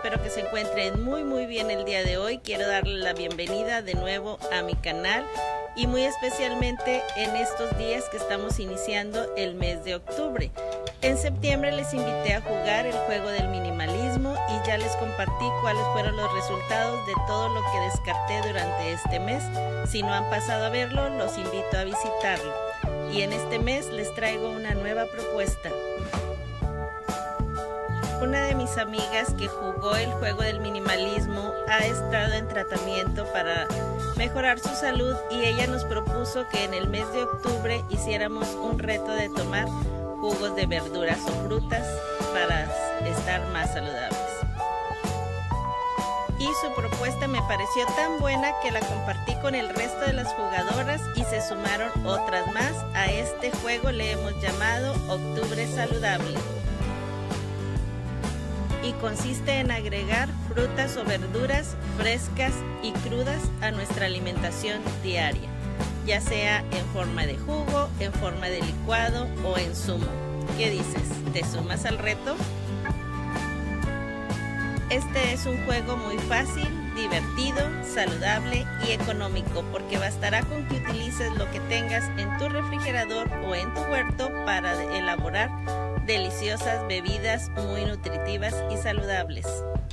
espero que se encuentren muy bien el día de hoy. Quiero darle la bienvenida de nuevo a mi canal y muy especialmente en estos días que estamos iniciando el mes de octubre. En septiembre les invité a jugar el juego del minimalismo y ya les compartí cuáles fueron los resultados de todo lo que descarté durante este mes. Si no han pasado a verlo, los invito a visitarlo. Y en este mes les traigo una nueva propuesta. Una de mis amigas que jugó el juego del minimalismo ha estado en tratamiento para mejorar su salud y ella nos propuso que en el mes de octubre hiciéramos un reto de tomar jugos de verduras o frutas para estar más saludables. Y su propuesta me pareció tan buena que la compartí con el resto de las jugadoras y se sumaron otras más. A este juego le hemos llamado Octubre Saludable. Y consiste en agregar frutas o verduras frescas y crudas a nuestra alimentación diaria, ya sea en forma de jugo, en forma de licuado o en zumo. ¿Qué dices? ¿Te sumas al reto? Este es un juego muy fácil, divertido, saludable y económico, porque bastará con que utilices lo que tengas en tu refrigerador o en tu huerto para elaborar deliciosas bebidas muy nutritivas y saludables.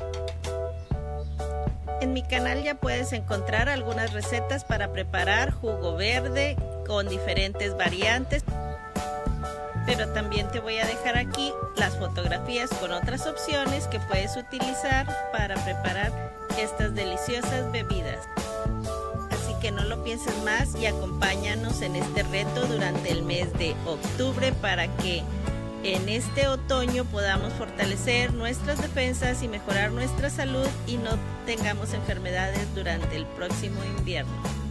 En mi canal ya puedes encontrar algunas recetas para preparar jugo verde con diferentes variantes, pero también te voy a dejar aquí las fotografías con otras opciones que puedes utilizar para preparar estas deliciosas bebidas. Así que no lo pienses más y acompáñanos en este reto durante el mes de octubre para que en este otoño podamos fortalecer nuestras defensas y mejorar nuestra salud y no tengamos enfermedades durante el próximo invierno.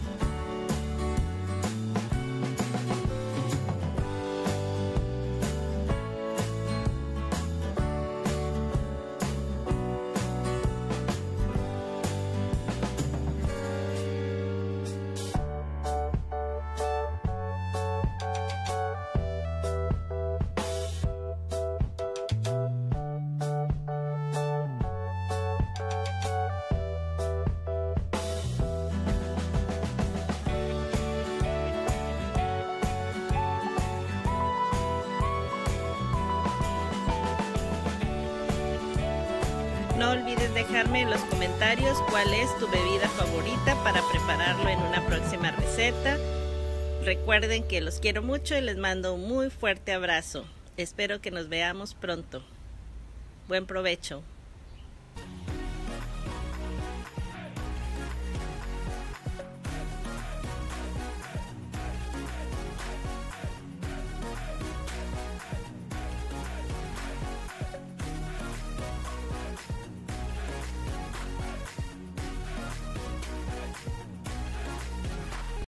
No olvides dejarme en los comentarios cuál es tu bebida favorita para prepararlo en una próxima receta. Recuerden que los quiero mucho y les mando un muy fuerte abrazo. Espero que nos veamos pronto. Buen provecho.